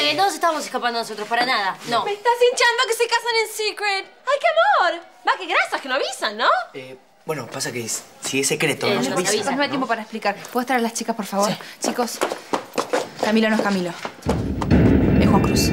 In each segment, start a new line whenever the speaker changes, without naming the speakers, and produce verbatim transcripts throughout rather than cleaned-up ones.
Eh, no nos estábamos escapando nosotros, para nada. No.
Me estás hinchando que se casan en secret. ¡Ay, qué amor! Va, qué grasas, que no avisan, ¿no?
Eh, bueno, pasa que es, si es secreto,
Eh,
no se
nos
avisa.
avisa.
No hay tiempo para explicar. ¿Puedes traer a las chicas, por favor? Sí. Chicos, Camilo no es Camilo. Es Juan Cruz.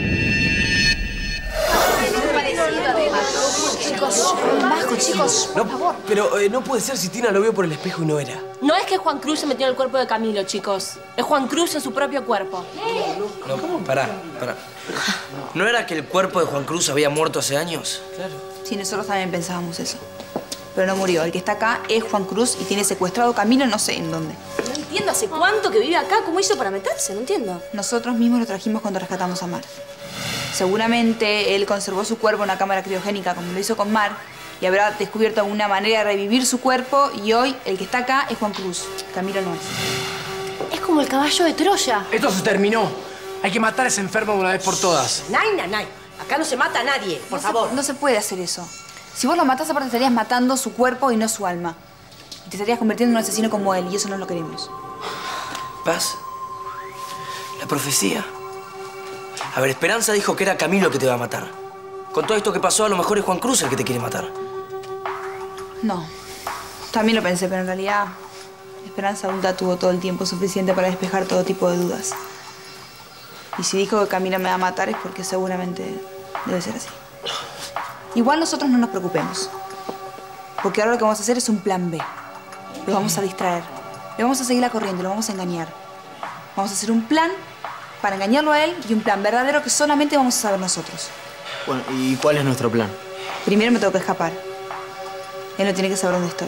Chicos, bajo, chicos, por
No,
favor.
pero eh, no puede ser si Tina lo vio por el espejo y no era.
No es que Juan Cruz se metió en el cuerpo de Camilo, chicos. Es Juan Cruz en su propio cuerpo.
No, pará, pará. ¿No era que el cuerpo de Juan Cruz había muerto hace años?
Claro.
Sí, nosotros también pensábamos eso. Pero no murió. El que está acá es Juan Cruz y tiene secuestrado Camilo no sé en dónde.
No entiendo hace cuánto que vive acá. ¿Cómo hizo para meterse? No entiendo.
Nosotros mismos lo trajimos cuando rescatamos a Mar. Seguramente él conservó su cuerpo en una cámara criogénica como lo hizo con Mar y habrá descubierto una manera de revivir su cuerpo y hoy el que está acá es Juan Cruz. Camilo no es.
Es como el caballo de Troya.
Esto se terminó. Hay que matar a ese enfermo de una vez por todas.
Nay, nay, nay. Acá no se mata a nadie, por
No se-
favor.
no se puede hacer eso. Si vos lo matás, aparte estarías matando su cuerpo y no su alma. Y te estarías convirtiendo en un asesino como él y eso no lo queremos.
Paz. La profecía. A ver, Esperanza dijo que era Camilo que te va a matar. Con todo esto que pasó, a lo mejor es Juan Cruz el que te quiere matar.
No. También lo pensé, pero en realidad Esperanza adulta tuvo todo el tiempo suficiente para despejar todo tipo de dudas. Y si dijo que Camilo me va a matar es porque seguramente debe ser así. Igual nosotros no nos preocupemos. Porque ahora lo que vamos a hacer es un plan B. Lo vamos a distraer. Le vamos a seguir la corriente, lo vamos a engañar. Vamos a hacer un plan para engañarlo a él y un plan verdadero que solamente vamos a saber nosotros.
Bueno, ¿y cuál es nuestro plan?
Primero me tengo que escapar. Él no tiene que saber dónde estoy.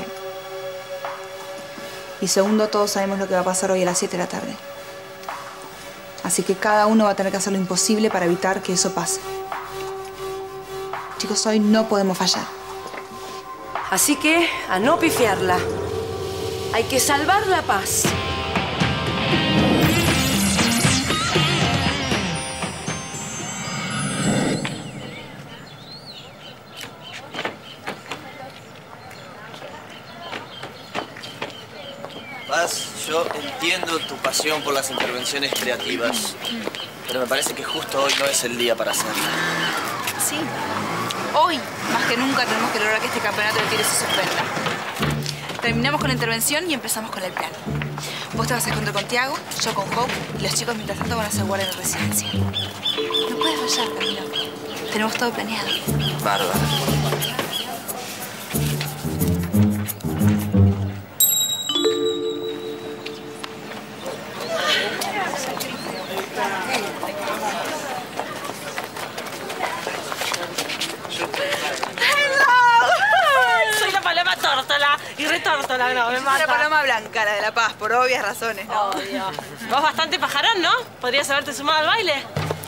Y segundo, todos sabemos lo que va a pasar hoy a las siete de la tarde. Así que cada uno va a tener que hacer lo imposible para evitar que eso pase. Chicos, hoy no podemos fallar.
Así que, a no pifiarla. Hay que salvar la paz.
Paz, yo entiendo tu pasión por las intervenciones creativas, pero me parece que justo hoy no es el día para hacerlo.
Sí. Hoy, más que nunca, tenemos que lograr que este campeonato de tiro se suspenda. Terminamos con la intervención y empezamos con el plan. Vos te vas a encontrar con Tiago, yo con Hope, y los chicos mientras tanto van a hacer guardia en la residencia. No puedes fallar, Camilo. Tenemos todo planeado.
Bárbaro.
Soy la paloma tórtola y retórtola, no, me
Es una
mata.
paloma blanca, la de La Paz, por obvias razones.
Obvio. Vos bastante pajarón, ¿no? ¿Podrías haberte sumado al baile?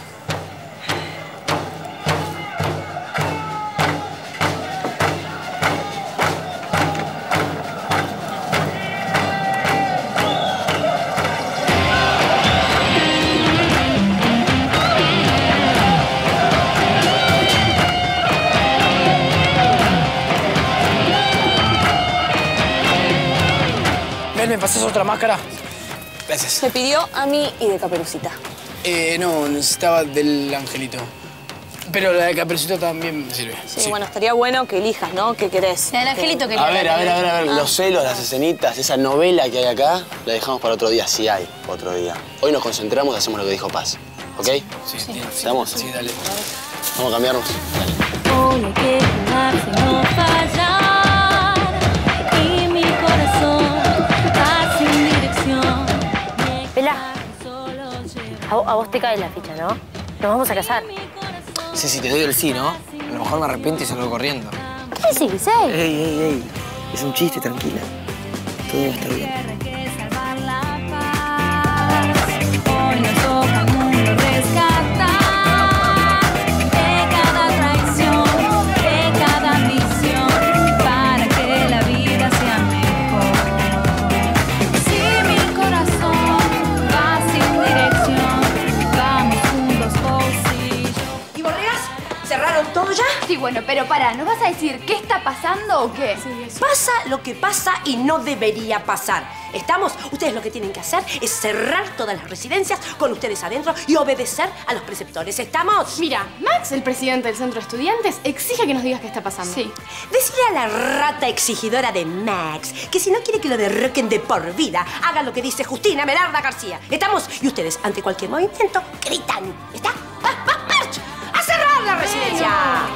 Ven, ¿me pasas otra máscara? Gracias.
Me pidió a mí y de Caperucita.
Eh, no, necesitaba del angelito. Pero la de Caperucito también me sirve.
Sí, bueno, estaría bueno que elijas, ¿no? ¿Qué querés?
El angelito quería
A ver, a ver, a ver, a ver.
Ah.
Los celos, las escenitas, esa novela que hay acá, la dejamos para otro día, si hay otro día. Hoy nos concentramos y hacemos lo que dijo Paz. ¿Ok?
Sí, sí.
¿Estamos?
Sí, dale.
Vamos a cambiarnos. Dale.
Hoy hay que jugarse y no fallar. Y mi corazón va sin dirección.
Pela, a, vo- a vos te cae la ficha, ¿no? Nos vamos a casar.
Sí, sí, te doy el sí, ¿no? A lo mejor me arrepiento y salgo corriendo.
¿Qué decís, eh?
Ey, ey, ey. Es un chiste, tranquila. Todo va a estar bien.
Hay que salvar la paz. Hoy nos toca al mundo rescatar de cada traición, de cada ambición, para que la vida sea mejor. Si mi corazón va sin dirección, vamos juntos vos y yo.
¿Y Borregas? ¿Cerraron todo ya?
Sí, bueno, pero
Pero pará, ¿nos vas a decir qué está pasando o qué?
Sí, pasa lo que pasa y no debería pasar. ¿Estamos? Ustedes lo que tienen que hacer es cerrar todas las residencias con ustedes adentro y obedecer a los preceptores. ¿Estamos?
Mira, Max, el presidente del centro de estudiantes, exige que nos digas qué está pasando.
Sí.
Decirle a la rata exigidora de Max que si no quiere que lo derroquen de por vida, haga lo que dice Justina Melarda García. ¿Estamos? Y ustedes, ante cualquier movimiento, gritan. ¿Está? ¡Va, va, march! ¡A cerrar la residencia!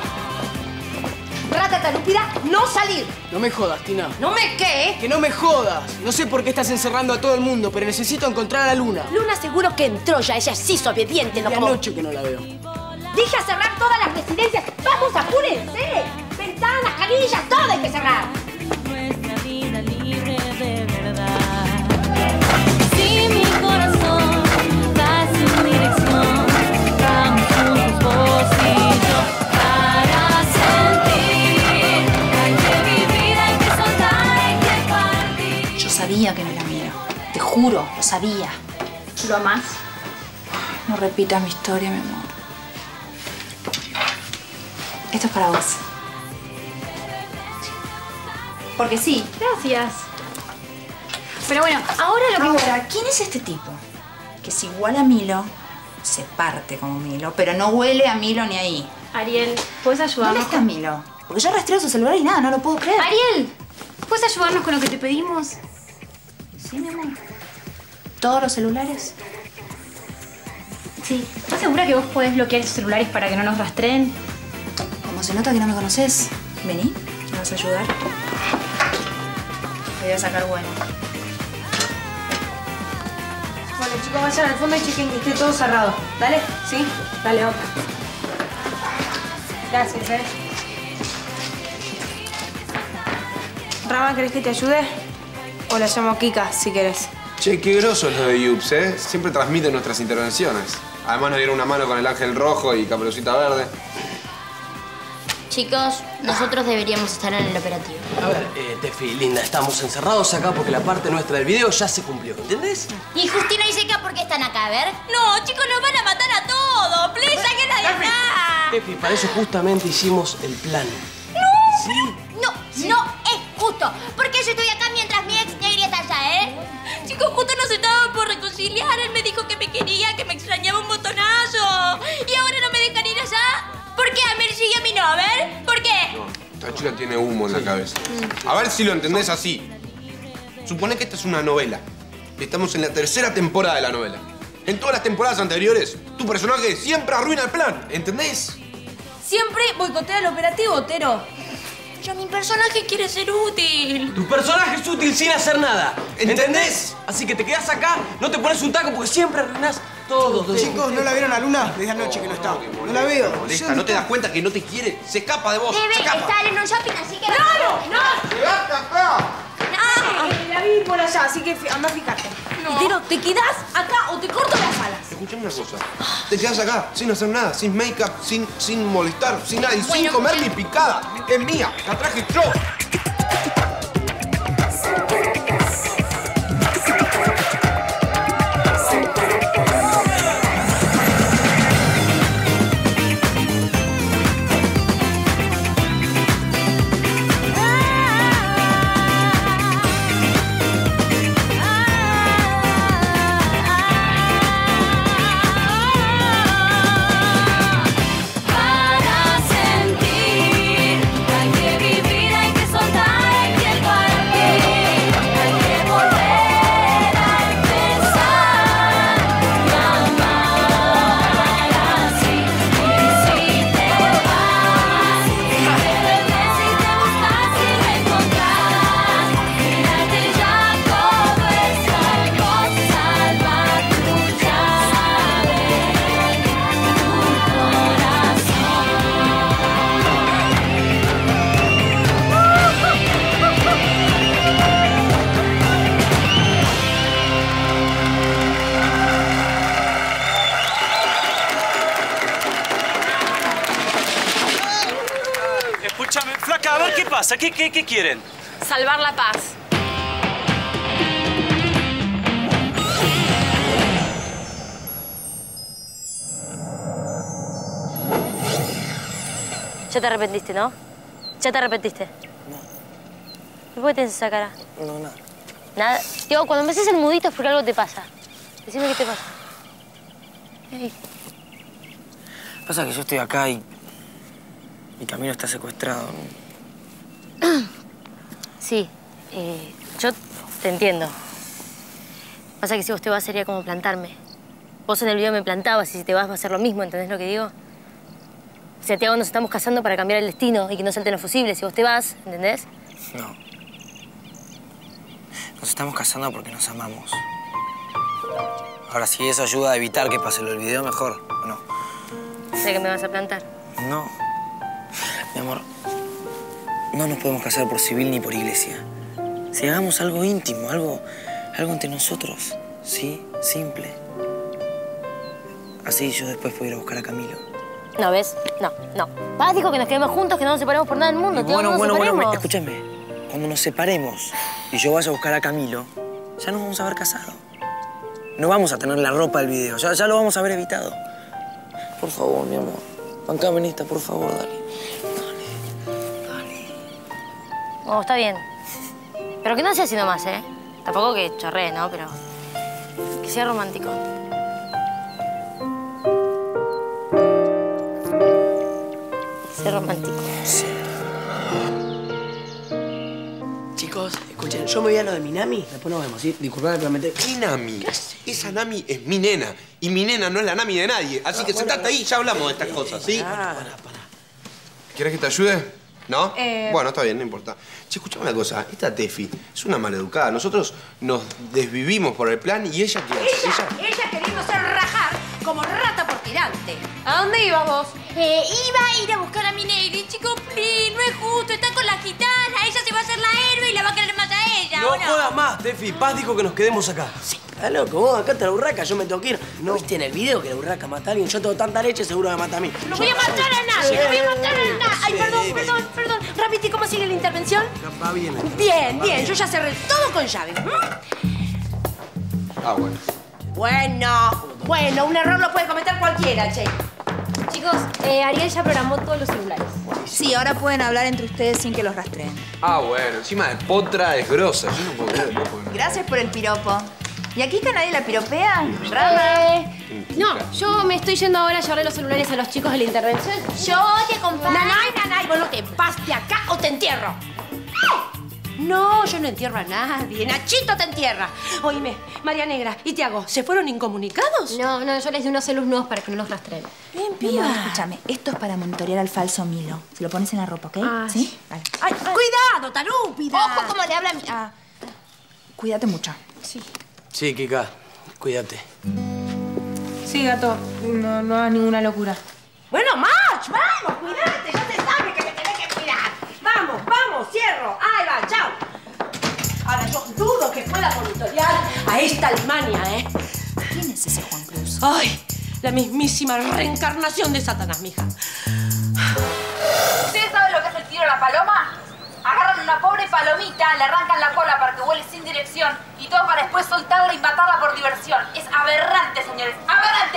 Rata talúpida, no salir.
No me jodas, Tina.
¿No me qué?
Que no me jodas. No sé por qué estás encerrando a todo el mundo, pero necesito encontrar a la Luna.
Luna seguro que entró ya. Ella sí es obediente, no
De
como...
anoche que no la veo.
Dije a cerrar todas las residencias. ¡Vamos, apúrense! Ventanas, canillas, todo hay que cerrar.
Nuestra vida libre de verdad. Si mi corazón va sin dirección, vamos juntos vos y yo para sentir. Hay que vivir, hay que soltar, hay que partir.
Yo sabía que no era mío. Te juro, lo sabía.
¿Lo amás?
No repitas mi historia, mi amor. Esto es para vos. Porque sí.
Gracias. Pero bueno, ahora lo que...
Ahora, ¿quién es este tipo? Que es igual a Milo, se parte como Milo, pero no huele a Milo ni ahí.
Ariel, ¿puedes ayudarnos?
¿Dónde está Milo? Porque yo rastreo su celular y nada, no lo puedo creer.
Ariel, ¿puedes ayudarnos con lo que te pedimos?
Sí, mi amor. ¿Todos los celulares?
Sí. ¿Estás segura que vos podés bloquear esos celulares para que no nos rastreen?
Como se nota que no me conoces, vení, ¿me vas a ayudar? Te voy a sacar bueno.
Bueno, chicos, vayan al fondo y chequen que esté todo cerrado. ¿Dale? ¿Sí? Dale, otra. Gracias, eh. Rama, ¿querés que te ayude? O la llamo Kika, si querés.
Che, qué grosos los de Yups, ¿eh? Siempre transmiten nuestras intervenciones. Además nos dieron una mano con el Ángel Rojo y Caperucita Verde.
Chicos, nosotros deberíamos estar en el operativo.
A ver, eh, Tefi, linda, estamos encerrados acá porque la parte nuestra del video ya se cumplió, ¿entendés?
¿Y Justina y Seca por qué están acá? A ver. No, chicos, nos van a matar a todos. Please, sáquenla de acá.
Tefi, para eso justamente hicimos el plan.
¡No!
¿Sí?
No, no es justo. Porque yo estoy acá mientras mi ex Negri está allá, ¿eh? Chicos, justo nos estábamos por reconciliar. Él me dijo que me quería, que me extrañaba un montonazo. Y ahora no me dejan ir allá. ¿Por qué a Mer sigue a mí no? A ver, ¿por qué?
No, esta chica tiene humo en la cabeza. A ver si lo entendés así. Supone que esta es una novela. Estamos en la tercera temporada de la novela. En todas las temporadas anteriores, tu personaje siempre arruina el plan, ¿entendés?
Siempre boicotea el operativo, Otero.
Pero mi personaje quiere ser útil.
Tu personaje es útil sin hacer nada, ¿entendés? Así que te quedás acá, no te pones un taco porque siempre arruinás todo. todo.
Chicos, ¿no la vieron a Luna? Desde anoche que no está. No la veo.
Molesta, ¿no te das cuenta que no te quiere? Se escapa de vos,
Debe
se escapa.
estar en un shopping, así que...
¡No, no!
¡Quedate acá!
Eh, la vi por allá, así que anda a fijarte.
Otero, ¿te quedás acá o te corto las alas?
Escuchame una cosa. Te quedás acá, sin hacer nada, sin make-up, sin, sin molestar, sin nada y sin
Bueno,
comer
bueno.
mi picada. Es mía, la traje yo.
Para sentir, hay que vivir, hay que soltar, hay que partir, hay que volver a empezar y amar así. Y si te vas, si te ves, si te buscas, si me encontrás, mírate ya todo es salvo, salva tu llave, tu corazón.
Escúchame, flaca, a ver qué pasa. ¿Qué, qué, qué quieren?
Salvar la paz.
Ya te arrepentiste, ¿no? Ya te arrepentiste.
No.
¿Y por qué tienes esa cara?
No, nada.
Nada. Digo, cuando me haces el mudito es porque algo te pasa. Decime qué te pasa. Ey.
Pasa que yo estoy acá y... y Camilo está secuestrado.
Sí. Eh, yo te entiendo. Pasa que si vos te vas sería como plantarme. Vos en el video me plantabas y si te vas va a ser lo mismo, ¿entendés lo que digo? O sea, Tiago, nos estamos casando para cambiar el destino y que no salten los fusibles. Si vos te vas, ¿entendés?
No. Nos estamos casando porque nos amamos. Ahora, si eso ayuda a evitar que pase lo del video, mejor, ¿o no?
Sé que me vas a plantar.
No. Mi amor, no nos podemos casar por civil ni por iglesia. Si hagamos algo íntimo, algo, algo entre nosotros, ¿sí? Simple. Así yo después puedo ir a buscar a Camilo.
¿No ves? No, no. Papá dijo que nos quedemos juntos, que no nos separemos por nada del mundo. Tío,
Bueno,
no nos
bueno, bueno,
separemos.
escúchame. Cuando nos separemos y yo vaya a buscar a Camilo, ya nos vamos a haber casado. No vamos a tener la ropa del video, ya, ya lo vamos a haber evitado. Por favor, mi amor. Bancame en esta, por favor, dale. Dale, dale.
Oh, está bien. Pero que no sea así nomás, ¿eh? Tampoco que chorree, ¿no? Pero que sea romántico. Sea romántico.
Sí.
Chicos, escuchen, yo me voy a lo de Minami, después nos vemos, ¿sí? Disculpame, pero me te...
Minami. Esa Nami es mi nena. Y mi nena no es la Nami de nadie. Así que sentate ahí y ya hablamos de estas cosas, ¿sí?
Pará, pará, pará.
¿Quieres que te ayude? ¿No?
Eh...
Bueno, está bien, no importa. Che, escuchame una cosa. Esta Tefi es una maleducada. Nosotros nos desvivimos por el plan y ella, ¿qué hace?
Ella, ella queriéndose rajar como rata por tirante.
¿A dónde ibas vos?
Eh, iba a ir a buscar a mi Negri, chico, please, no es justo, está con la gitana, ella se va a hacer la héroe y la va a querer más a ella,
No
¿o no?
jodas más, Tefi. Paz dijo que nos quedemos acá.
Sí, está loco, vos acá está la urraca, yo me tengo que ir. ¿No viste en el video que la urraca mata a alguien? Yo tengo tanta leche, seguro me mata a mí.
No voy a matar a nadie, no voy a matar a nadie. Ay, perdón, perdón, perdón. Rapiti, ¿cómo sigue la intervención?
Va bien.
Bien, bien, yo ya cerré todo con llave.
Ah, bueno.
Bueno, bueno, un error lo puede cometer cualquiera, che.
Chicos, eh, Ariel ya programó todos los celulares.
Sí, ahora pueden hablar entre ustedes sin que los rastreen.
Ah, bueno. Encima de potra es grosa. Yo no puedo creer. No puedo creer.
Gracias por el piropo. ¿Y aquí que nadie la piropea?
Eh, no, yo me estoy yendo ahora a llevarle los celulares a los chicos de la intervención.
Yo te acompaño.
Nanay, nanay, vos no te vas de acá o te entierro. No, yo no entierro a nadie. Nachito te entierra. Oíme, María Negra y Tiago, ¿se fueron incomunicados?
No, no, yo les di unos celus nuevos para que no los rastreen.
Bien,
Mi amor,
piba.
escúchame, esto es para monitorear al falso Milo. Se lo pones en la ropa, ¿ok?
Ay.
¿Sí? Vale.
Ay, cuidado, tarúpida.
Ojo como le habla a mi... Ah, cuídate mucho.
Sí.
Sí, Kika, cuídate.
Sí, gato, no, no hagas ninguna locura.
Bueno, Mach, vamos, cuídate. Ya te sabes que me tenés que cuidar. Vamos, vamos, cierro. Ahí va, chao. Ahora, yo dudo que pueda monitorear a esta Alemania, ¿eh?
¿Quién es ese Juan Cruz?
Ay, la mismísima reencarnación de Satanás, mija.
¿Ustedes saben lo que es el tiro a la paloma? Agarran una pobre palomita, le arrancan la cola para que vuele sin dirección y todo para después soltarla y matarla por diversión. Es aberrante, señores. ¡Aberrante!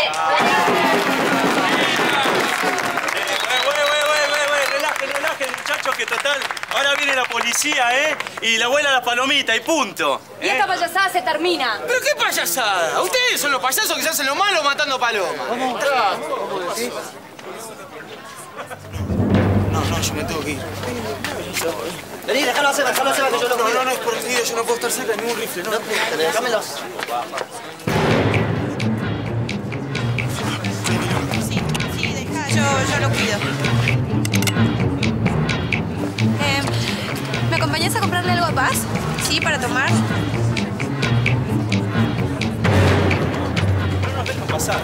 Bueno, bueno, bueno, bueno, relajen, relajen, muchachos, que total, ahora viene la policía, ¿eh? Y la vuela la palomita y punto.
Y esta payasada se termina.
¿Pero qué payasada? Ustedes son los payasos que se hacen lo malo matando palomas.
No, no, yo me tengo que ir.
Vení, déjalo hacer, déjalo hacer, que yo lo
No,
cuido.
no, no, es por Dios, yo no puedo estar cerca de ningún rifle, no.
Déjamelos.
Sí, sí, deja, yo, yo lo cuido. Eh, ¿Me acompañas a comprarle algo a Paz? Sí, para tomar.
No nos dejan pasar.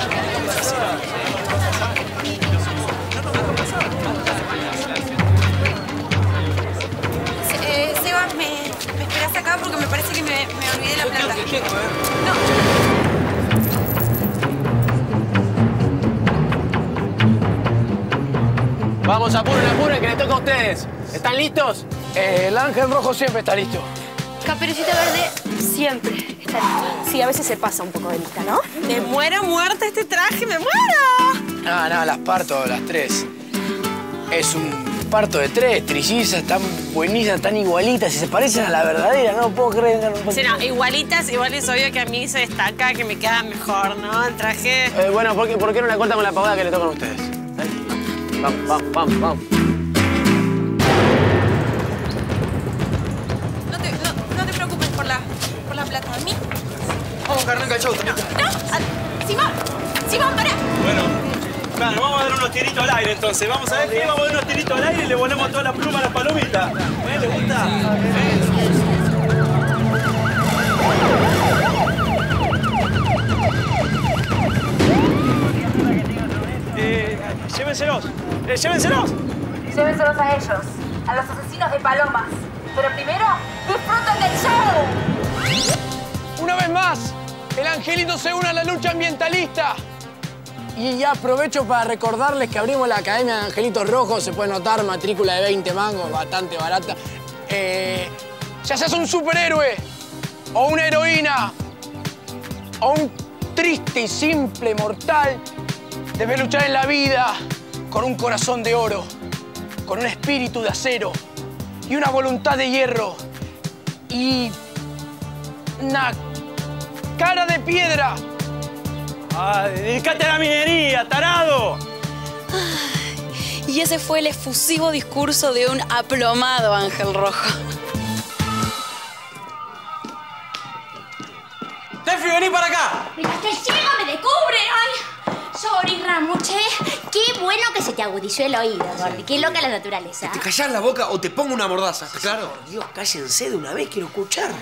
Eh, Seba, me, me esperas acá porque me parece que me, me olvidé la plata.
Vamos, apuren, apuren, que les toca a ustedes. ¿Están listos?
Eh, el ángel rojo siempre está listo.
Caperucita Verde siempre está lista. Sí, a veces se pasa un poco de lista, ¿no?
Me muero muerta este traje, me muero.
No, no, las parto, las tres.
Es un parto de tres, trillizas, tan buenísimas, tan igualitas. Y se parecen a la verdadera, no puedo creer. No puedo
Sí, no, igualitas, igual es obvio que a mí se destaca que me queda mejor, ¿no? El traje...
Eh, bueno, ¿por qué, ¿por qué no la cortan con la pavada que le tocan a ustedes? ¿Eh? Vamos, vamos, vamos, vamos.
No te, no, no te preocupes por la, por la plata. ¿A mí?
Vamos, carnal, chau.
No, no. Simón, Simón, pará.
Bueno, claro, vamos a dar unos tiritos al aire entonces. Vamos a ver qué, vamos a dar unos tiritos al aire y le volvemos toda la pluma a la palomita. ¿Eh? ¿Le gusta? Eh, llévenselos, eh, llévenselos.
Llévenselos a ellos, a los asesinos de palomas. Pero primero, disfruten del show.
Una vez más, el angelito se une a la lucha ambientalista. Y ya aprovecho para recordarles que abrimos la Academia de Angelitos Rojos. Se puede notar, matrícula de veinte mangos, bastante barata. Eh, ya seas un superhéroe, o una heroína, o un triste y simple mortal, debes luchar en la vida con un corazón de oro, con un espíritu de acero y una voluntad de hierro y una cara de piedra.
Ah, dedícate a la minería, tarado.
Y ese fue el efusivo discurso de un aplomado ángel rojo.
¡Tefi, vení para acá!
¡Mira, este ciego me descubre! ¡Ay! Sorry, Ramuche. Qué bueno que se te agudizó el oído, Gordi. Qué loca la naturaleza.
¿Te callás la boca o te pongo una mordaza? ¿Está claro?
Por Dios, cállense de una vez, quiero escuchar.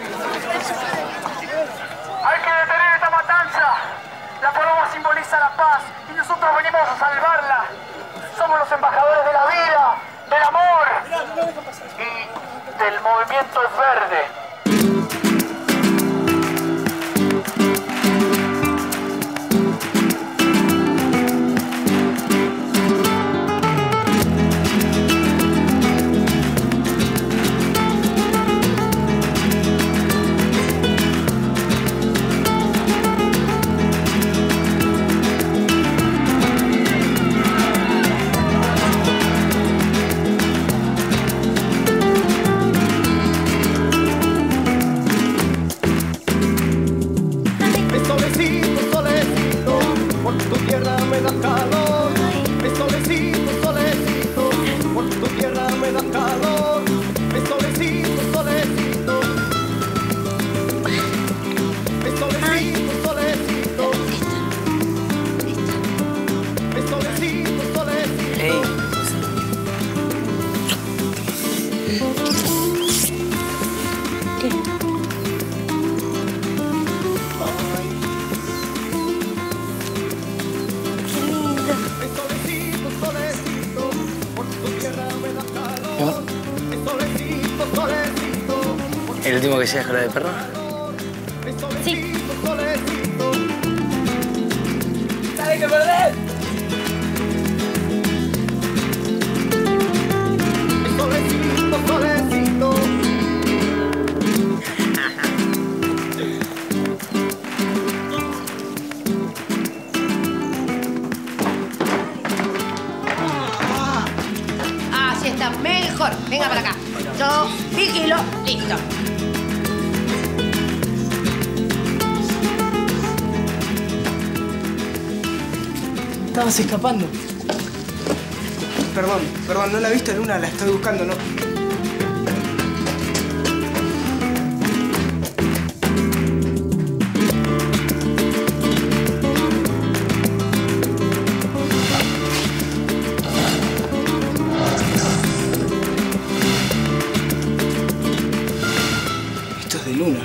¡Hay que detener esta matanza! La paloma simboliza la paz y nosotros venimos a salvarla. Somos los embajadores de la vida, del amor y del movimiento es verde.
¿El último que seas con la de perro?
Sí.
¡Dale que perder!
Solecito, solecito.
Ah, así está mejor. Venga para acá. Yo vigilo. Listo.
Estabas escapando. Perdón, perdón, no la he visto en una, la estoy buscando, ¿no? Esto es de Luna.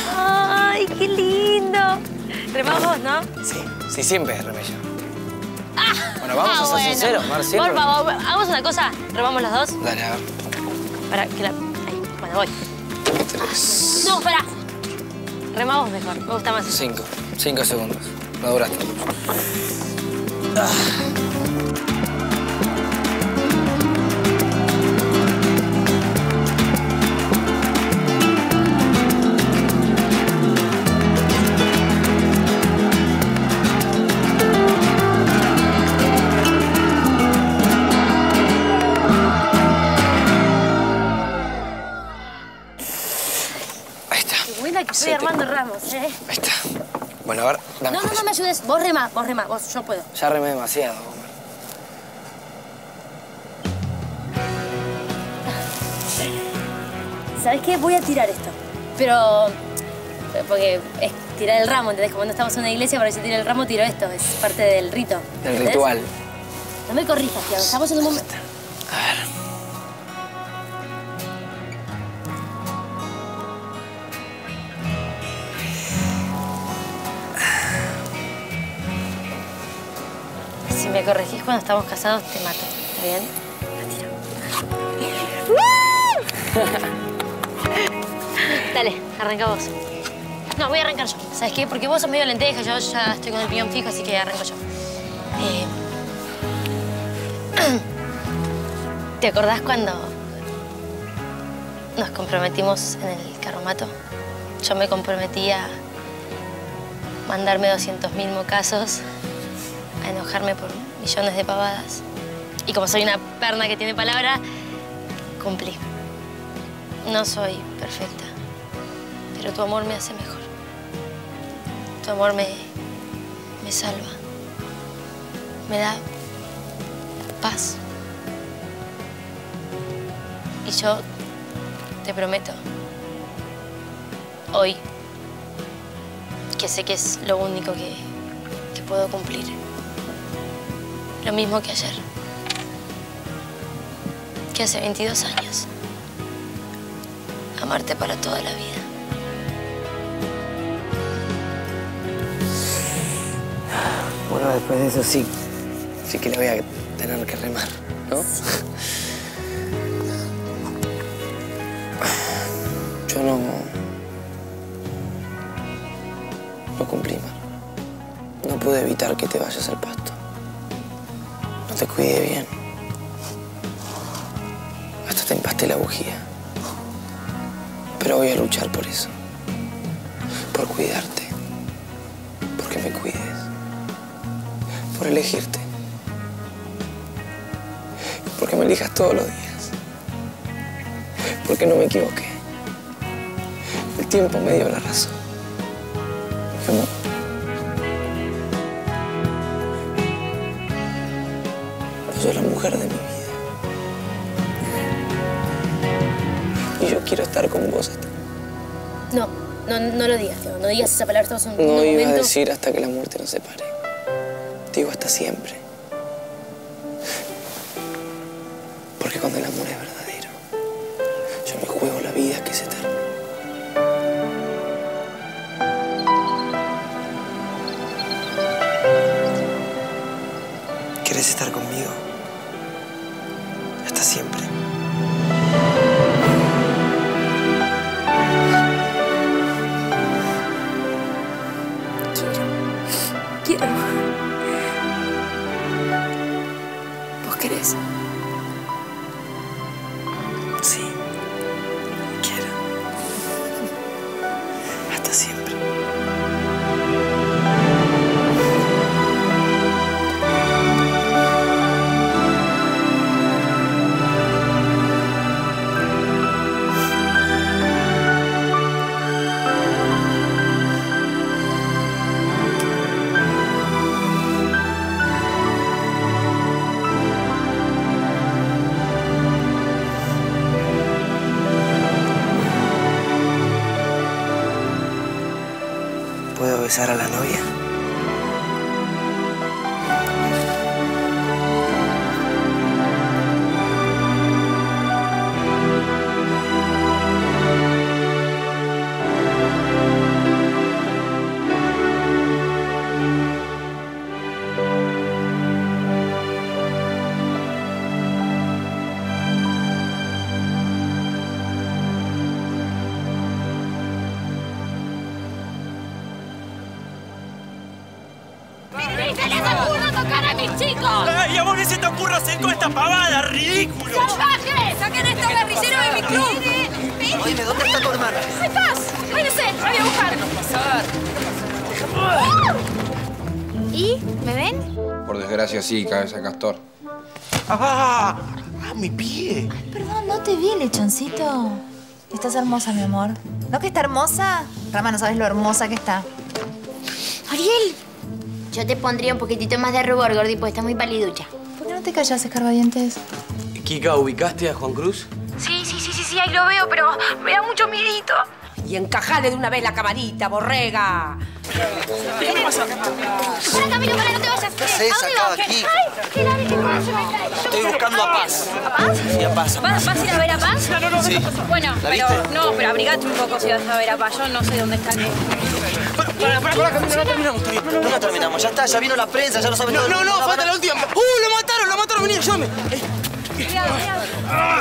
¡Ay, qué lindo! Remamos vos, ¿no?
Sí, sí, siempre es remedio. Bueno, vamos
Ah,
a ser
bueno.
sinceros, Marcelo.
Por favor, hagamos una cosa. ¿Remamos los dos?
Dale, a ver.
Para que la... Ahí, bueno, voy.
Tres.
No, espera. Remamos mejor. Me gusta más eso.
Cinco. Cinco segundos. No duraste. Ah.
Buena que estoy armando ramos, ¿eh?
Ahí está. Bueno, a ver, dame.
No, no, no me ayudes. Vos rema, vos rema, vos, yo puedo.
Ya remé demasiado.
¿Sabes qué? Voy a tirar esto. Pero... Porque es tirar el ramo, ¿entendés? Como no estamos en una iglesia, para que se tire el ramo, tiro esto. Es parte del rito.
Del
¿entendés?
ritual.
No me corrijas, Tiago. Estamos en un momento...
A ver.
Si me corregís cuando estamos casados, te mato. ¿Está bien? Dale, arranca vos. No, voy a arrancar yo. ¿Sabes qué? Porque vos sos medio lenteja, yo ya estoy con el piñón fijo, así que arranco yo. Eh... ¿Te acordás cuando nos comprometimos en el carromato? Yo me comprometí a mandarme doscientos mil mocazos, a enojarme por millones de pavadas. Y como soy una perna que tiene palabra, cumplí. No soy perfecta, pero tu amor me hace mejor. Tu amor me, me salva. Me da paz. Y yo te prometo, hoy, que sé que es lo único que, que puedo cumplir. Lo mismo que ayer. Que hace veintidós años. Amarte para toda la vida.
Bueno, después de eso sí, sí que le voy a tener que remar, ¿no? Yo no... No cumplí, Mar. No pude evitar que te vayas al pasto. No te cuidé bien. Hasta te empasté la bujía. Pero voy a luchar por eso. Por cuidarte. Porque me cuides. Por elegirte. Porque me elijas todos los días. Porque no me equivoqué. El tiempo me dio la razón. Mi amor. Vos sos la mujer de mi vida. Y yo quiero estar con vos hasta...
No, no, no lo digas, Tiago. No digas esa palabra. Estamos en un
No
momento...
iba a decir hasta que la muerte nos separe. Digo hasta siempre. Porque cuando el amor es verdadero, yo me juego la vida que es eterna. ¿Quieres estar conmigo? Hasta siempre.
Quiero. ¿Vos querés?
Sí. Quiero. Hasta siempre. ¿Puedo besar a la novia?
mis chicos!
¡Ay, y a vos ni se te ocurre hacer con esta pavada, ridículo!
¡Salvajes! ¡Saquen estos guerrilleros de mi club!
Oye, ¿dónde está tu hermana?
¡Ahí estás! ¡Váyanse! ¡Voy a buscar! ¿Y? ¿Me ven?
Por desgracia, sí, cabeza de castor.
¡Ah! ¡Ah, mi pie!
Perdón, no te vi, lechoncito. Estás hermosa, mi amor. ¿No que está hermosa? Rama, no sabes lo hermosa que está.
Ariel, yo te pondría un poquitito más de rubor, gordi, porque estás muy paliducha.
¿Por qué no te callas, escarbadientes?
Kika, ¿ubicaste a Juan Cruz?
Sí, sí, sí, sí, sí, ahí lo veo, pero me da mucho miedito.
Y encajale de una vez la camarita, borrega.
¿Qué pasa? Para, Camilo, para, no te vayas.
¿Qué haces acá, aquí?
¡Ay! ¡Qué larga, qué corazón me cae!
Estoy buscando a Paz.
¿A Paz?
Sí, a Paz.
¿Vas, vas a ir a ver a Paz? No, no, no.
Sí.
Bueno,
¿La
pero
viste?
no, pero abrigate un poco si vas a ver a Paz. Yo no sé dónde está.
Para, para, para, Camilo, no terminamos todavía. No la terminamos. Ya está, ya vino la prensa, ya lo saben todo.
No, no, falta la última. ¡Uh, lo mataron, lo mataron! Vení, ayúdame.
Cuidado, cuidado.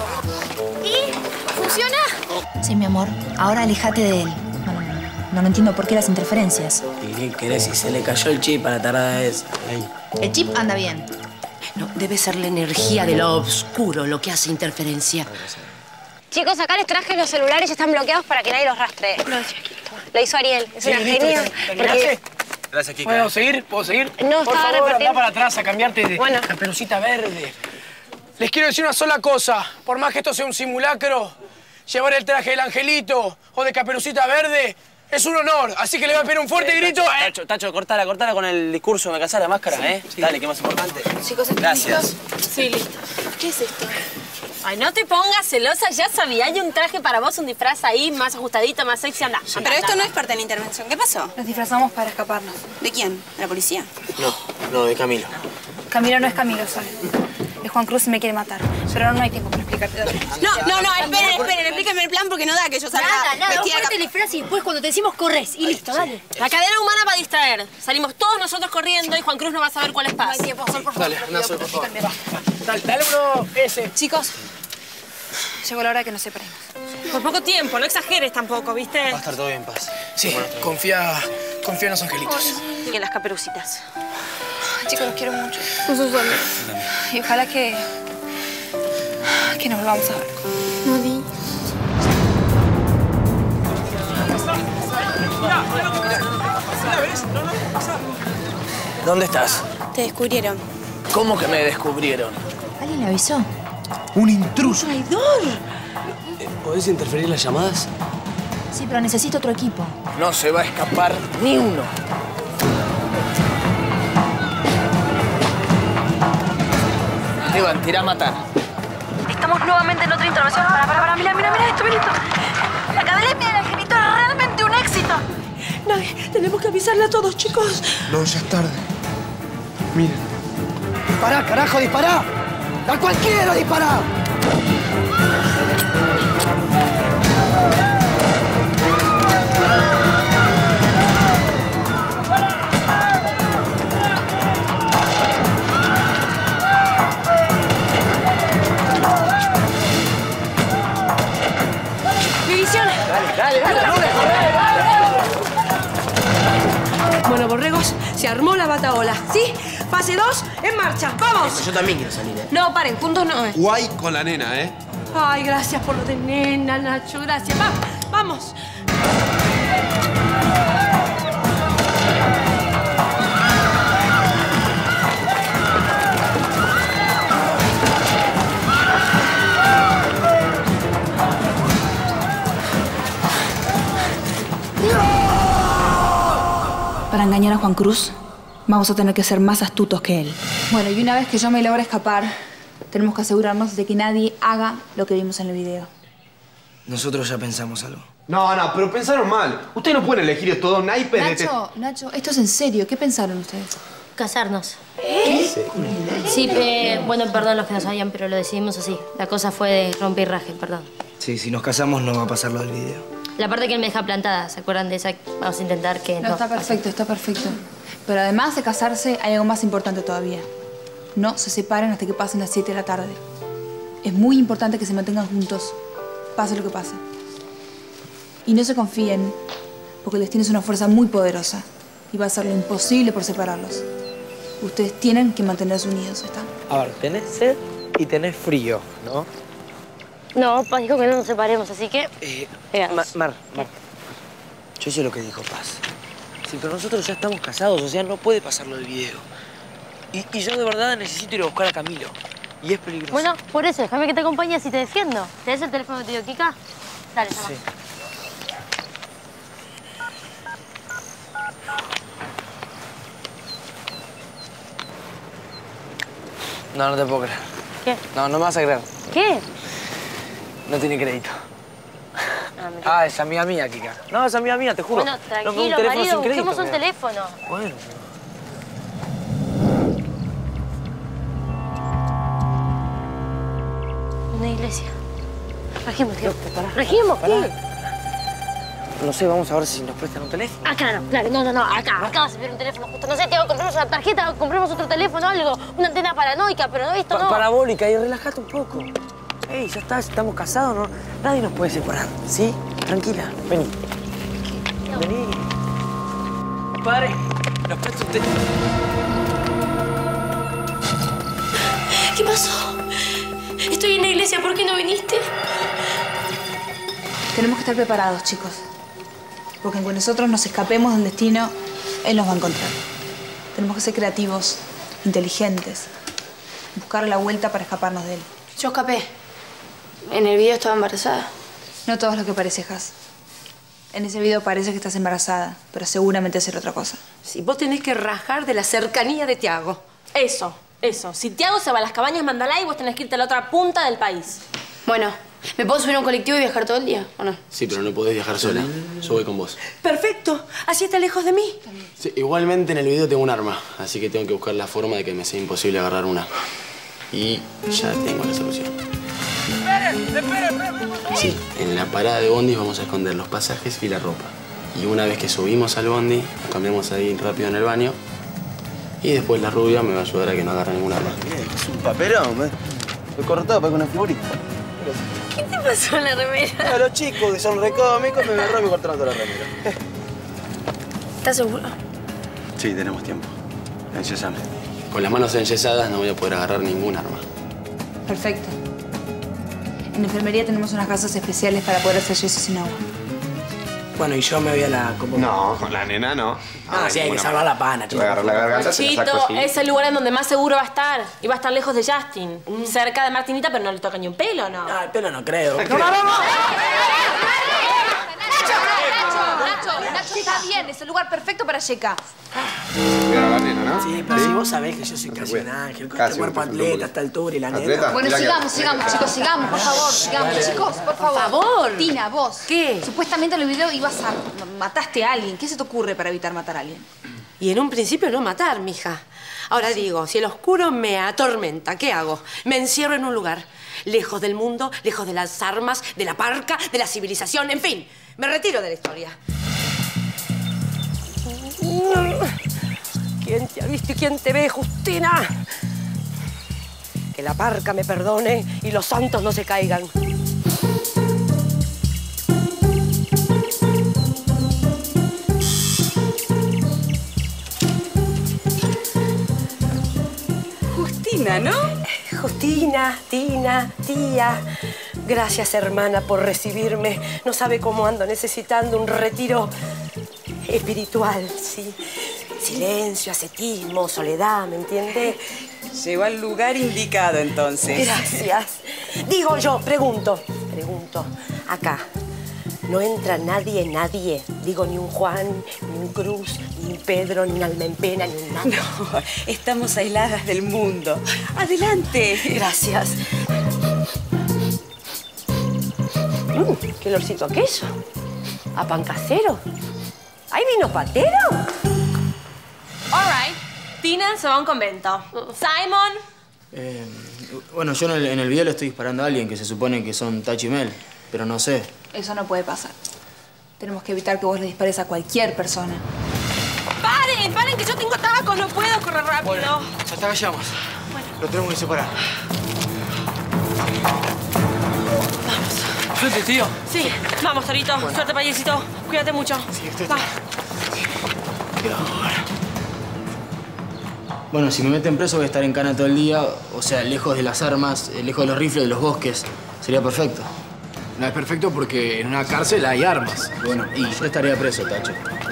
¿Y? ¿Funciona?
Sí, mi amor. Ahora aléjate de él. No, no, no. No, no entiendo por qué las interferencias.
¿Y qué querés si se le cayó el chip a la tarada esa? Ahí.
El chip anda bien.
No, debe ser la energía de lo oscuro lo que hace interferencia.
Chicos, acá les traje los celulares, están bloqueados para que nadie los rastree. Lo hizo Ariel, es una genia. Porque...
Gracias, Kika.
¿Puedo seguir? ¿Puedo seguir?
No,
Por
estaba
favor,
repartiendo.
anda para atrás a cambiarte de
Bueno.
caperucita verde. Les quiero decir una sola cosa. Por más que esto sea un simulacro, llevar el traje del angelito o de caperucita verde es un honor. Así que le voy a pedir un fuerte
Eh,
grito.
Tacho,
eh.
Tacho, Tacho, cortala, cortala con el discurso. Me casás la máscara, ¿eh? Dale, que más importante.
Chicos, ¿están
Gracias.
listos? Sí, listo. ¿Qué es esto? Ay, no te pongas celosa, ya sabía. Hay un traje para vos, un disfraz ahí, más ajustadito, más sexy. Anda, anda,
Pero esto
anda.
no es parte de la intervención. ¿Qué pasó? Nos disfrazamos para escaparnos. ¿De quién? ¿De la policía?
No, no, de Camilo.
Camilo no es Camilo, ¿sabes? Es Juan Cruz y me quiere matar. Pero no hay tiempo para explicarte.
No, no, no, esperen, esperen, explíquenme el plan porque no da que yo salga
Nada, nada, vos
vestida de
ponete el disfraz y después cuando te decimos corres y listo, dale. La cadena humana para distraer. Salimos todos nosotros corriendo y Juan Cruz no va a saber cuál es Paz. No hay tiempo, Sol, por favor.
Dale, anda, Sol, por favor.
Dale, dale uno ese.
Chicos, llegó la hora de que nos separemos.
Por poco tiempo, no exageres tampoco, ¿viste?
Va a estar todo bien, Paz.
Sí, confía, confía en los angelitos.
Y en las caperucitas.
Chicos, los quiero mucho. Nosotros Y ojalá que... que nos volvamos a ver.
No di.
¿Dónde estás?
Te descubrieron.
¿Cómo que me descubrieron?
¿Alguien le avisó?
Un intruso.
¡Traidor!
¿Podés interferir las llamadas?
Sí, pero necesito otro equipo.
No se va a escapar ni uno. Esteban, te irá a matar.
Estamos nuevamente en otra intervención. Para, para, para. Mira, mira, mira esto, mira esto. La Academia del Angelito es realmente un éxito.
No, tenemos que avisarle a todos, chicos.
No, ya es tarde. Miren.
¡Dispará, carajo, dispará! ¡A cualquiera dispará!
División.
Dale, dale, dale.
Bueno, borregos, se armó la bataola, ¿sí? Fase dos, en marcha, ¡vamos!
Yo también quiero salir, ¿eh?
No, paren, juntos no. eh.
Guay con la nena, ¿eh?
Ay, gracias por lo de nena, Nacho, gracias. Va, vamos.
Para engañar a Juan Cruz, vamos a tener que ser más astutos que él. Bueno, y una vez que yo me logre escapar, tenemos que asegurarnos de que nadie haga lo que vimos en el video.
Nosotros ya pensamos algo.
No, no, pero pensaron mal. Ustedes no pueden elegir todo naipes de este...
Nacho, Nacho, esto es en serio. ¿Qué pensaron ustedes?
Casarnos. Sí, eh, bueno, perdón los que no sabían, pero lo decidimos así. La cosa fue de romper y raje, perdón.
Sí, si nos casamos no va a pasar lo del video.
La parte que él me deja plantada, ¿se acuerdan de esa? Vamos a intentar que
No,
no.
está perfecto, está perfecto. Pero además de casarse, hay algo más importante todavía. No se separen hasta que pasen las siete de la tarde. Es muy importante que se mantengan juntos, pase lo que pase. Y no se confíen, porque el destino es una fuerza muy poderosa y va a hacer lo imposible por separarlos. Ustedes tienen que mantenerse unidos, ¿está?
A ver, tenés sed y tenés frío, ¿no?
No, Paz dijo que no nos separemos, así que...
Eh,
Veamos.
Ma- Mar, Mar. Yo sé lo que dijo Paz. Sí, pero nosotros ya estamos casados, o sea, no puede pasar lo del video. Y, y yo de verdad necesito ir a buscar a Camilo. Y es peligroso.
Bueno, por eso, déjame que te acompañe así te defiendo. ¿Tenés el teléfono de tío Kika? Dale, llama.
Sí. No, no te puedo creer.
¿Qué?
No, no me vas a creer.
¿Qué?
No tiene crédito.
Ah, me-
Ah, es amiga mía, Kika. No, es amiga mía, te juro.
Bueno,
No, un
tranquilo,
teléfono
marido,
sin crédito,
busquemos un
mira.
teléfono.
Bueno.
Una iglesia. Regimos, tío. Regimos, ¿qué?
No sé, vamos a ver si nos prestan un teléfono.
Acá no, claro, no, no, no, acá, acá vas a ver un teléfono justo. No sé, Tiago, compremos una tarjeta, compremos otro teléfono, algo, una antena paranoica, pero no, esto
Pa-
no.
Parabólica, y relájate un poco. Ey, ya está, estamos casados, ¿no? Nadie nos puede separar, ¿sí? Tranquila, vení. Vení. Padre, nos presta un teléfono.
¿Qué pasó? Estoy en la iglesia, ¿por qué no viniste?
Tenemos que estar preparados, chicos. Porque en cuanto nosotros nos escapemos del destino, él nos va a encontrar. Tenemos que ser creativos, inteligentes. Buscar la vuelta para escaparnos de él.
Yo escapé. En el video estaba embarazada.
No todo es lo que parece, Has. En ese video parece que estás embarazada, pero seguramente es otra cosa.
Sí, vos tenés que rajar de la cercanía de Tiago.
Eso, eso. Si Tiago se va a las cabañas Mandalay, y vos tenés que irte a la otra punta del país.
Bueno, ¿me puedo subir a un colectivo y viajar todo el día o no?
Sí, pero no podés viajar sola. Yo voy con vos.
Perfecto. Así está lejos de mí.
Sí, igualmente en el video tengo un arma, así que tengo que buscar la forma de que me sea imposible agarrar una. Y ya tengo la solución.
¡Esperen! ¡Esperen! ¡Esperen!
Sí, en la parada de bondi vamos a esconder los pasajes y la ropa. Y una vez que subimos al bondi, nos cambiamos ahí rápido en el baño. Y después la rubia me va a ayudar a que no agarre ninguna arma.
Es un papelón, me, me cortado para una figurita.
¿Qué te pasó en la remera?
A los chicos que son recómicos me agarró y me cortaron toda la remera.
¿Estás seguro?
Sí, tenemos tiempo. Enyesame. Con las manos enyesadas no voy a poder agarrar ningún arma.
Perfecto. En la enfermería tenemos unas gasas especiales para poder hacer yeso sin agua.
Bueno, y yo me voy a la... Como...
No, con la nena no.
Ah, sí, hay que salvar la pana,
Te voy a agarrar la garganta, te la saco
Chito,
así.
es el lugar en donde más seguro va a estar. Y va a estar lejos de Justin. Cerca de Martinita, pero no le toca ni un pelo, ¿no?
Ah, el pelo no creo.
No, no, no, no.
Nacho, Nacho, está bien. Es el lugar perfecto para Yeka.
Cuidado a la nena, ¿no?
Sí, pero si vos sabés que yo soy casi un ángel, con
Casi,
este cuerpo
un poquito.
atleta, a esta altura y la
¿Atleta?
nena...
Bueno,
Mira que-
sigamos, sigamos, chicos, sigamos, por favor, sigamos.
Dale.
Chicos, por favor.
favor.
Tina, vos.
¿Qué?
Supuestamente en el video ibas a... mataste a alguien. ¿Qué se te ocurre para evitar matar a alguien?
Y en un principio no matar, mija. Ahora digo, si el oscuro me atormenta, ¿qué hago? Me encierro en un lugar, lejos del mundo, lejos de las armas, de la parca, de la civilización, en fin, me retiro de la historia. ¿Quién te ha visto y quién te ve, Justina? Que la parca me perdone y los santos no se caigan.
Justina, ¿no?
Justina, Tina, tía. Gracias, hermana, por recibirme. No sabe cómo ando necesitando un retiro espiritual, sí. Silencio, ascetismo, soledad, ¿me entiende?
Llegó al lugar indicado, entonces.
Gracias. Digo yo, pregunto, pregunto. Acá, ¿no entra nadie, nadie? Digo, ni un Juan, ni un Cruz, ni un Pedro, ni un alma en pena, ni un nada.
No, estamos aisladas del mundo. Adelante.
Gracias. Mm, qué olorcito a queso. A pan casero. ¿Hay vino patero?
All right. Tina se va a un convento. Simon.
Eh, bueno, yo en el, en el video le estoy disparando a alguien que se supone que son Tachi y Mel, pero no sé.
Eso no puede pasar. Tenemos que evitar que vos le dispares a cualquier persona.
¡Paren! ¡Paren! Que yo tengo tabaco. No puedo correr rápido.
Bueno, ya te vayamos. Lo tenemos que separar.
Vamos.
Suerte, tío.
Sí. Vamos, Torito. Suerte, payasito. Cuídate mucho.
Sí, estoy...
Va.
Cuidado ahora. Bueno, si me meten preso voy a estar en cana todo el día, o sea, lejos de las armas, eh, lejos de los rifles, de los bosques. Sería perfecto.
No es perfecto porque en una cárcel hay armas.
Bueno, y yo estaría preso, Tacho.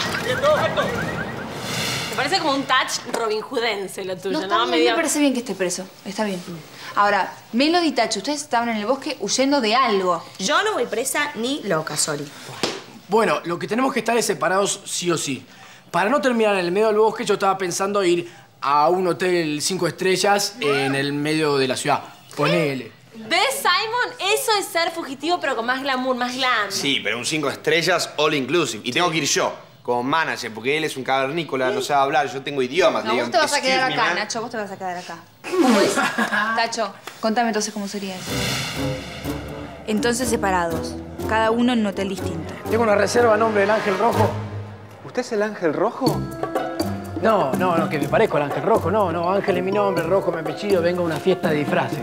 Me parece como un touch robinhoodense lo tuyo,
No,
¿no?
está bien,
Medio-
me parece bien que esté preso. Está bien. Ahora, Melody y Tacho, ustedes estaban en el bosque huyendo de algo.
Yo no voy presa ni loca, sorry.
Bueno, lo que tenemos que estar es separados sí o sí. Para no terminar en el medio del bosque, yo estaba pensando ir a un hotel cinco estrellas en el medio de la ciudad. Ponele.
¿Ves, Simon? Eso es ser fugitivo, pero con más glamour, más glam.
Sí, pero un cinco estrellas all inclusive. Y tengo que ir yo, como manager, porque él es un cavernícola, no sabe hablar, yo tengo idiomas.
No,
le
vos
digo,
te vas a quedar
"Excuse me,
acá,
man".
Nacho. Vos te vas a quedar acá. ¿Cómo es? Tacho, contame entonces cómo sería eso. Entonces separados, cada uno en un hotel distinto.
Tengo una reserva a nombre del Ángel Rojo.
¿Usted es el Ángel Rojo?
No, no, no, que me parezco al Ángel Rojo. No, no, Ángel es mi nombre, Rojo mi apellido, vengo a una fiesta de disfraces.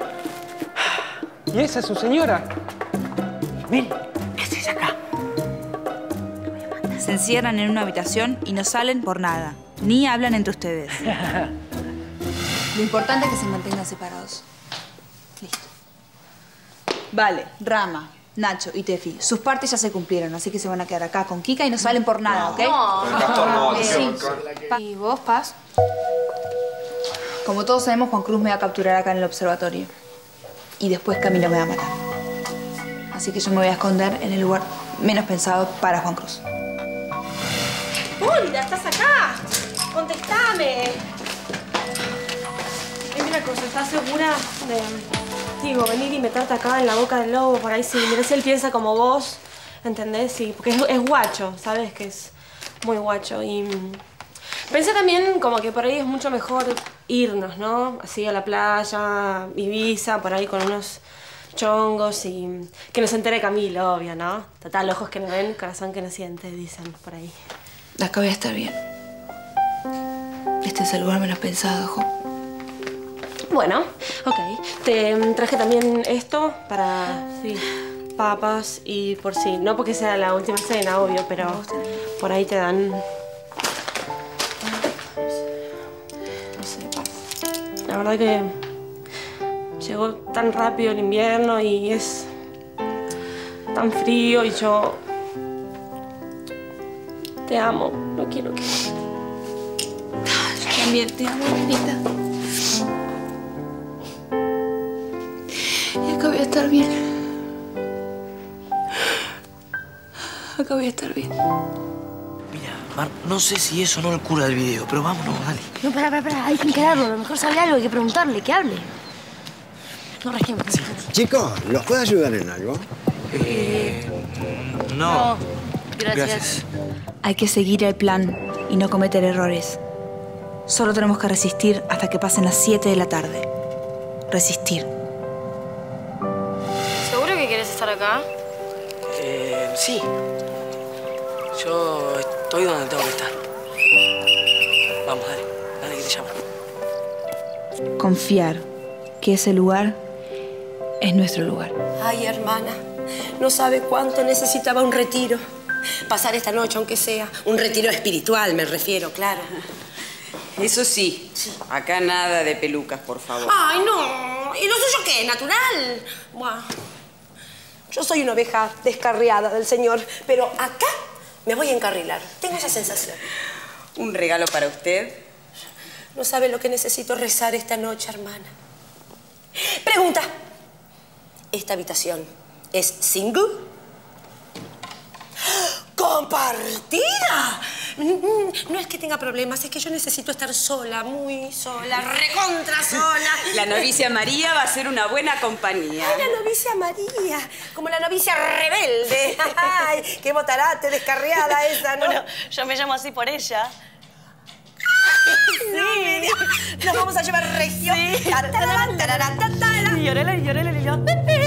¿Y esa es su señora?
Mil, ¿qué haces acá?
Se encierran en una habitación y no salen por nada. Ni hablan entre ustedes. Lo importante es que se mantengan separados. Listo. Vale, Rama, Nacho y Tefi, sus partes ya se cumplieron, así que se van a quedar acá con Kika y no salen por nada, ¿ok?
No. El Castor no,
Eh,
tío.
sí. ¿Y vos, Paz? Como todos sabemos, Juan Cruz me va a capturar acá en el observatorio. Y después Camilo me va a matar. Así que yo me voy a esconder en el lugar menos pensado para Juan Cruz.
¡Pólida, estás acá! ¡Contestame! Dime una cosa, ¿estás segura de, digo, venir y meterte acá en la boca del lobo por ahí? Sí, mira, si él piensa como vos, ¿entendés? Sí, porque es, es guacho, ¿sabes? Que es muy guacho. Y mm, pensé también como que por ahí es mucho mejor irnos, ¿no? Así a la playa, Ibiza, por ahí con unos chongos y que no se entere Camilo, obvio, ¿no? Total, ojos que no ven, corazón que no siente, dicen por ahí.
Acá voy a estar bien. Este es el lugar menos pensado, Jo.
Bueno, ok. Te mm, traje también esto para, sí, papas y por sí. No porque sea la última cena, obvio, pero por ahí te dan... No sé, paz. La verdad que llegó tan rápido el invierno y es tan frío y yo... Te amo, no quiero que...
Yo también te amo, Anita. Y acá voy a estar bien. Acá voy a estar bien.
Mira, Mar, no sé si eso no le cura el video, pero vámonos, dale.
No, pará, pará, pará. Hay que encararlo. A lo mejor sabe algo. Hay que preguntarle. Que hable. No rasquemos.
Chicos, ¿los puedo ayudar en algo?
Eh... No.
Gracias.
Hay que seguir el plan y no cometer errores. Solo tenemos que resistir hasta que pasen las siete de la tarde. Resistir.
¿Seguro que quieres estar acá?
Eh, sí. Yo estoy donde tengo que estar. Vamos, dale. Dale que te llamo.
Confiar que ese lugar es nuestro lugar.
Ay, hermana, no sabe cuánto necesitaba un retiro. Pasar esta noche, aunque sea. Un retiro espiritual, me refiero, claro.
Eso sí, acá nada de pelucas, por favor.
Ay, no. ¿Y lo suyo qué? ¿Natural? Buah. Yo soy una oveja descarriada del Señor, pero acá me voy a encarrilar. Tengo esa sensación.
¿Un regalo para usted?
No sabe lo que necesito rezar esta noche, hermana. Pregunta. ¿Esta habitación es single? ¡Compartida! No es que tenga problemas, es que yo necesito estar sola, muy sola, recontra sola.
La novicia María va a ser una buena compañía.
Ay, la novicia María, como la novicia rebelde. Ay, qué botarate descarriada esa, ¿no?
Bueno, yo me llamo así por ella.
Sí, nos vamos a llevar región. Sí.
Llorela, llorela, llorela.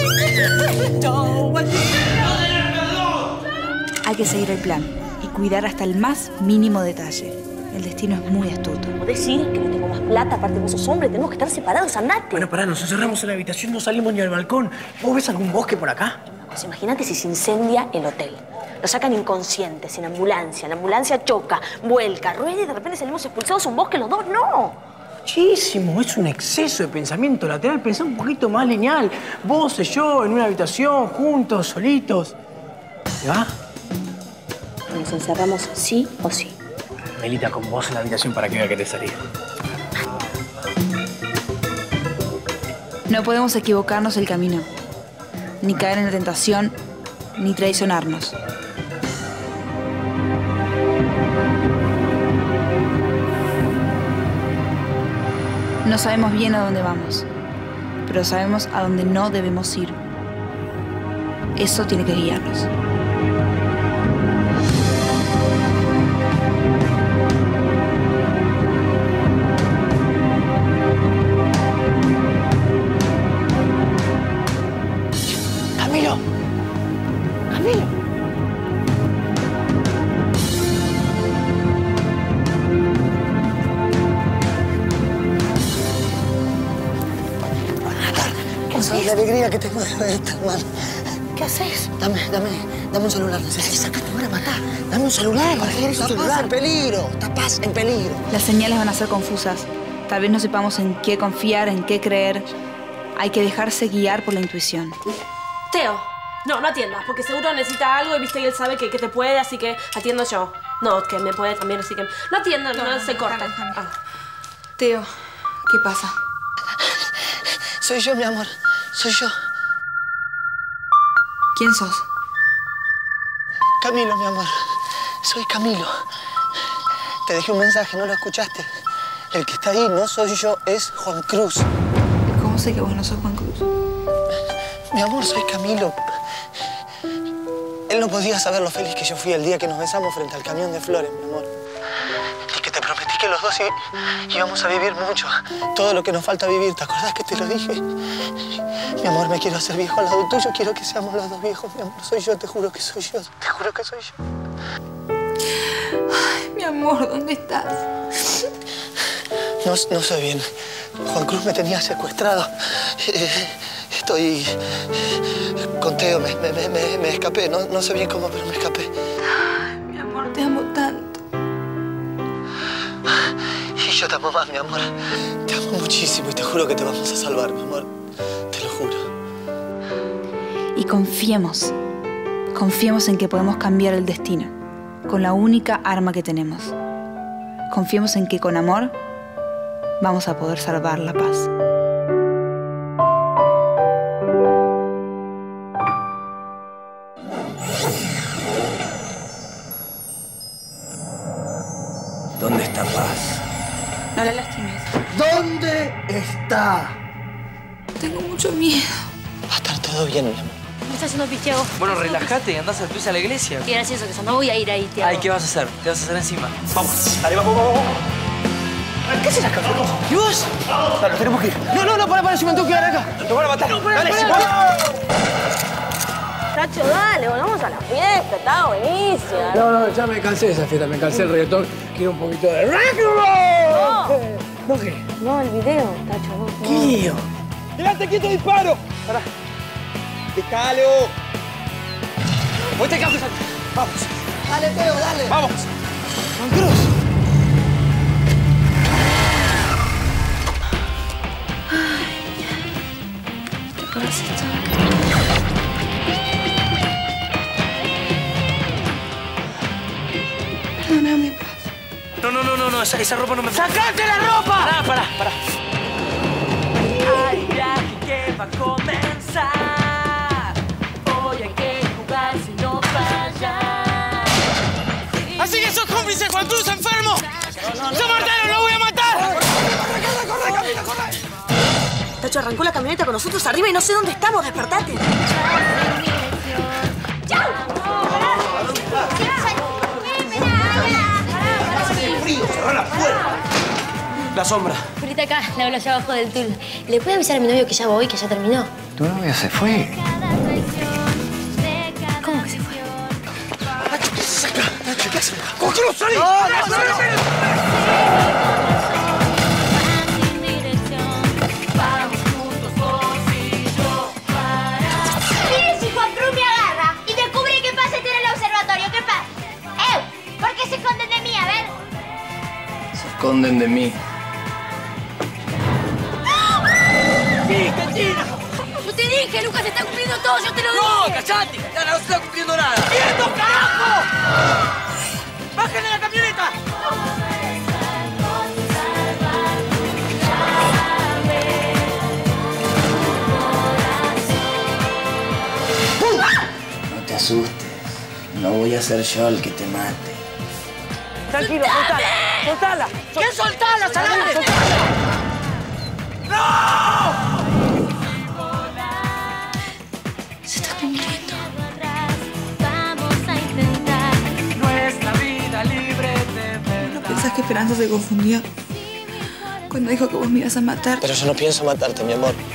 Hay que seguir el plan y cuidar hasta el más mínimo detalle. El destino es muy astuto.
¿Podés decir que no tengo más plata? Aparte vos sos hombre, tenemos que estar separados, andate.
Bueno, pará, nos encerramos en la habitación, no salimos ni al balcón. ¿Vos ves algún bosque por acá?
Pues imagínate si se incendia el hotel. Lo sacan inconsciente, sin ambulancia. La ambulancia choca, vuelca, rueda y de repente salimos expulsados a un bosque los dos. ¡No!
Muchísimo, es un exceso de pensamiento lateral. Pensá un poquito más lineal. Vos y yo en una habitación, juntos, solitos. ¿Te va?
Nos encerramos sí o sí.
Melita, con vos en la habitación para que vea que te salí.
No podemos equivocarnos el camino, ni caer en la tentación, ni traicionarnos. No sabemos bien a dónde vamos, pero sabemos a dónde no debemos ir. Eso tiene que guiarnos.
Camilo. Camilo.
No sabes la alegría que tengo de verte, hermano.
¿Qué haces?
Dame, dame, dame un celular.
Necesito que te van a matar.
Dame un celular. ¿Para qué querés un
Está
celular?
Paz
En peligro. Está Paz en peligro.
Las señales van a ser confusas. Tal vez no sepamos en qué confiar, en qué creer. Hay que dejarse guiar por la intuición.
Teo, no, no atiendas, porque seguro necesita algo y viste y él sabe que, que te puede, así que atiendo yo. No, que me puede también, así que... No atiendo, no, no, no se corta. Ah.
Teo, ¿qué pasa?
Soy yo, mi amor. Soy yo.
¿Quién sos?
Camilo, mi amor. Soy Camilo. Te dejé un mensaje, ¿no lo escuchaste? El que está ahí no soy yo, es Juan Cruz.
¿Cómo sé que vos no sos Juan Cruz?
Mi amor, soy Camilo. Él no podía saber lo feliz que yo fui el día que nos besamos frente al camión de flores, mi amor. Y que te prometí que los dos íbamos a vivir mucho. Todo lo que nos falta vivir, ¿te acordás que te lo dije? Mi amor, me quiero hacer viejo al lado tuyo. Quiero que seamos los dos viejos, mi amor. Soy yo, te juro que soy yo. Te juro que soy yo.
Ay, mi amor, ¿dónde estás?
No, no sé bien. Juan Cruz me tenía secuestrado. Estoy con Teo. Me, me, me, me escapé. No, no sé bien cómo, pero me escapé.
Ay, mi amor, te amo tanto.
Y yo te amo más, mi amor. Te amo muchísimo y te juro que te vamos a salvar, mi amor. Te lo juro.
Y confiemos. Confiemos en que podemos cambiar el destino con la única arma que tenemos. Confiemos en que con amor vamos a poder salvar la paz.
¿Dónde está Paz?
No la lastimes.
¿Dónde está?
Tengo mucho miedo.
Va a estar todo bien, mi amor.
¿Qué estás haciendo, Tiago?
Bueno, relájate y andás al piso a la iglesia.
Qué gracioso que eso. No voy a ir ahí, Tiago.
Ay, ¿qué vas a hacer? Te vas a hacer encima.
Vamos. Dale, vamos, vamos, vamos.
¿Qué haces acá? ¿Y vos? Dale, tenemos que ir.
No, no, no, para, para, si me tengo que quedar acá. Te van a matar.
No, para,
dale,
para,
si
para. Tacho, dale, volvamos a la fiesta. Está buenísima.
No, no, ya me cansé de esa fiesta. Me cansé del reggaetón. Quiero un poquito de rock and roll.
No.
¿No qué?
No, el video, Tacho, no.
¿Qué lío? ¡Quédate quieto, disparo! Pará. ¡Descalo! ¿Vos te quedas aquí? Vamos.
Dale, Teo, dale.
Vamos. Juan Cruz.
¿Qué pasa esto? Perdóname, Paz.
No, no, no, no, no, esa, esa ropa no me...
¡Sacate la ropa!
Pará, pará, pará. Hay viaje que va a comenzar. Hoy hay que jugar si no falla.
¡Así que sos cómplice, Juan Cruz, enfermo! ¡Yo Martero, lo voy a matar! ¡Corre, corre, corre, Camila, corre!
Tacho, arrancó la camioneta con nosotros arriba y no sé dónde estamos. Despertate.
¡Chau!
La sombra.
Ahorita acá, la hablo allá abajo del tul. ¿Le puede avisar a mi novio que ya voy, que ya terminó?
Tu novia se fue.
¿Cómo que se fue?
¿Qué haces acá? Nacho, ¿qué haces acá?
¡Juan Cruz, salí!
¡No, no, no!
Mire si Juan Cruz me agarra y descubre que pasa este en el observatorio. ¿Qué pasa? ¡Eh! ¿Por qué se esconden de mí? A ver.
Se esconden de mí.
todo, yo te lo dije.
¡No, callate! ¡Cayetana, no se está cumpliendo nada! ¡Quieto, carajo! ¡Bájenle la camioneta!
No te asustes. No voy a ser yo el que te mate.
Tranquilo, soltala. Soltala.
¿Qué soltala, Salame?
¡No!
Se está cumpliendo.
Vamos a intentar nuestra vida libre de verdad.
¿No pensás que Esperanza se confundió? Cuando dijo que vos me ibas a matar.
Pero yo no pienso matarte, mi amor.